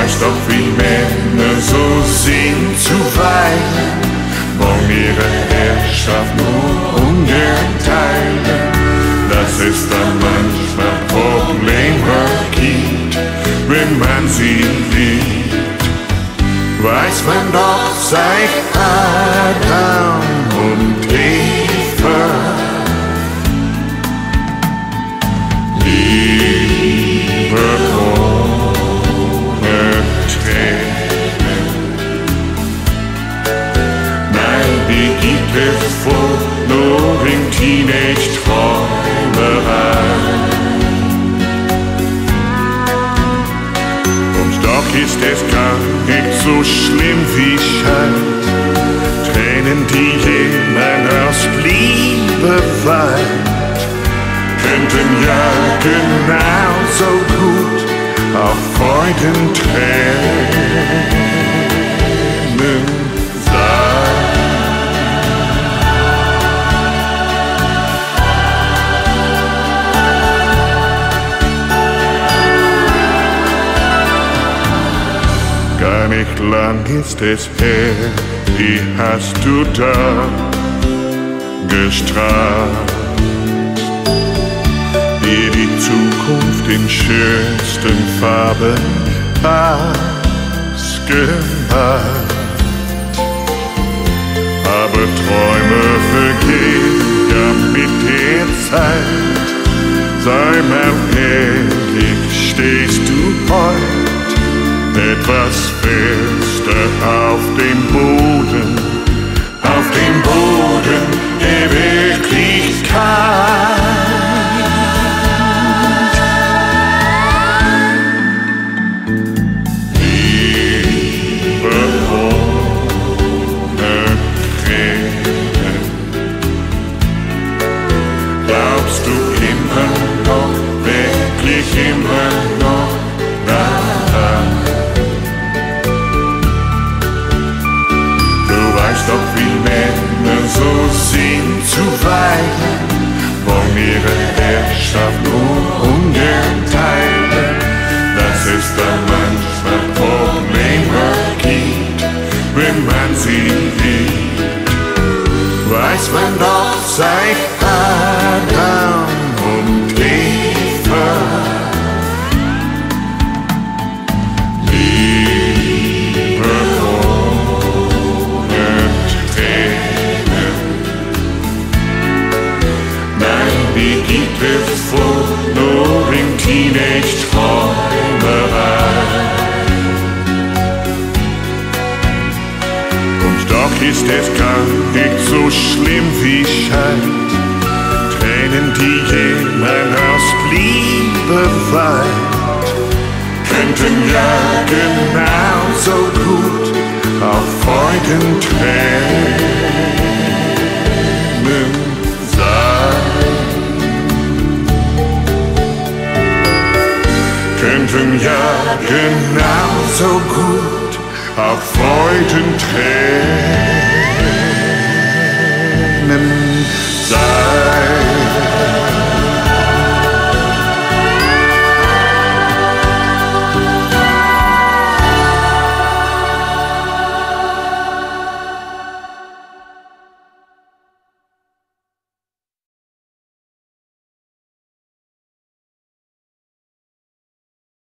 weißt doch, wie Männer so sind zuweilen, wollen ihre Herrschaft nur ungern teilen, dass es dann manchmal Probleme gibt, wenn man sie liebt. Weiß man doch seit Adam und Eva, Liebe ohne Tränen. Nein, die gibt es wohl nur in Teenage-Träumerei. Und doch ist es gar nicht so schlimm wie scheint, Tränen, die jemand aus Liebe weint, könnten ja genauso gut auch Freudentränen sein. Gar nicht lang ist es her, wie hast du da gestrahlt, dir die Zukunft in schönsten Farben ausgemalt. Aber Träume vergehen ja mit der Zeit. Sei mal ehrlich, stehst du heut etwas fester auf dem Boden der Wirklichkeit? Immer noch daran. Du weißt doch, wie Männer so sind zuweilen, wollen ihre Herrschaft nur ungern teilen, dass es da manchmal Probleme gibt, wenn man sie liebt. Weiß man doch seit Adam und Eva, die gibt es wohl nur in Teenage-Träumerei. Und doch ist es gar nicht so schlimm wie scheint, Tränen, die jemand aus Liebe weint, könnten ja genauso gut auch Freudentränen sein. Könnten ja genauso gut auch Freudentränen